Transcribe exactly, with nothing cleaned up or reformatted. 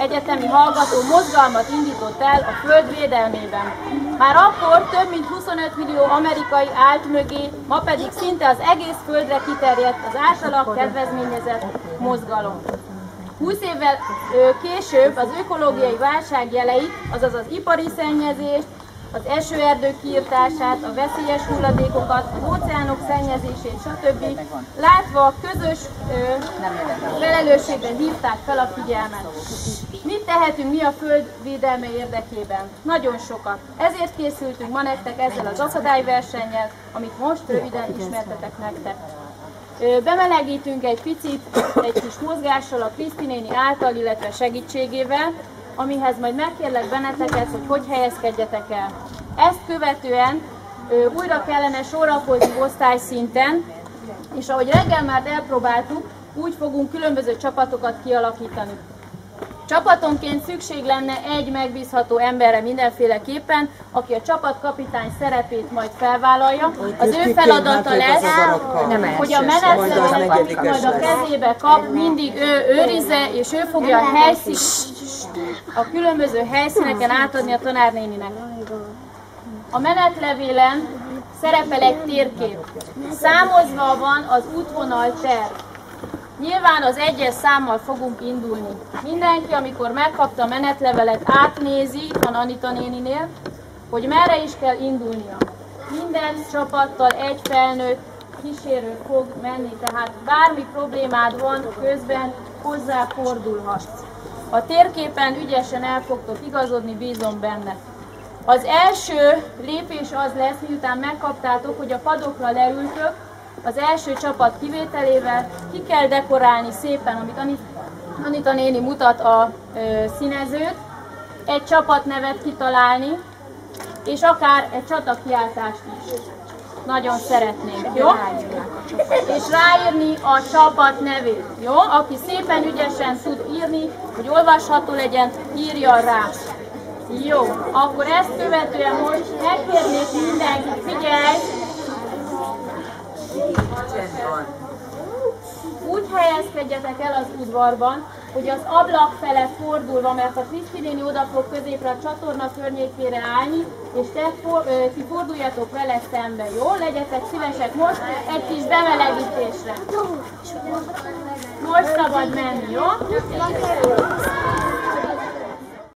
egyetemi hallgató mozgalmat indított el a föld védelmében. Már akkor több mint huszonöt millió amerikai állt mögé, ma pedig szinte az egész földre kiterjedt az általak kedvezményezett mozgalom. húsz évvel később az ökológiai válság jeleit, azaz az ipari szennyezést, az esőerdők kiirtását, a veszélyes hulladékokat, az óceánok szennyezését, stb. Látva közös ö, felelősségre hívták fel a figyelmet. Mit tehetünk mi a föld védelme érdekében? Nagyon sokat. Ezért készültünk ma nektek ezzel az akadályversennyel, amit most röviden ismertetek nektek. Bemelegítünk egy picit, egy kis mozgással a Kriszti néni által, illetve segítségével, amihez majd megkérlek benneteket, hogy hogy helyezkedjetek el. Ezt követően ö, újra kellene sorakozni osztályszinten, és ahogy reggel már elpróbáltuk, úgy fogunk különböző csapatokat kialakítani. Csapatonként szükség lenne egy megbízható emberre mindenféleképpen, aki a csapatkapitány szerepét majd felvállalja. Az ő feladata lesz, hogy a menetlevelet majd a kezébe kap, mindig ő őrizze, és ő fogja a helyszín, a különböző helyszíneken átadni a tanárnéninek. A menetlevélen szerepel egy térkép. Számozva van az útvonal terv. Nyilván az egyes számmal fogunk indulni. Mindenki, amikor megkapta a menetlevelet, átnézi, itt van Anita néninél, hogy merre is kell indulnia. Minden csapattal egy felnőtt kísérő fog menni, tehát bármi problémád van, közben hozzáfordulhatsz. A térképen ügyesen el fogtok igazodni, bízom benne. Az első lépés az lesz, miután megkaptátok, hogy a padokra leültök, az első csapat kivételével ki kell dekorálni szépen, amit Anita néni mutat a ö, színezőt, egy csapatnevet kitalálni, és akár egy csatakiáltást is. Nagyon szeretnénk, jó? És ráírni a csapat nevét, jó? Aki szépen ügyesen tud írni, hogy olvasható legyen, írja rá. Jó, akkor ezt követően most megkérnék mindenkit, figyelj! Úgy helyezkedjetek el az udvarban, hogy az ablak fele fordulva, mert a Kriszti néni oda fog középre a csatorna környékére állni, és te for, ö, ti forduljatok vele szembe, jó? Legyetek szívesek most egy kis bemelegítésre. Most szabad menni, jó?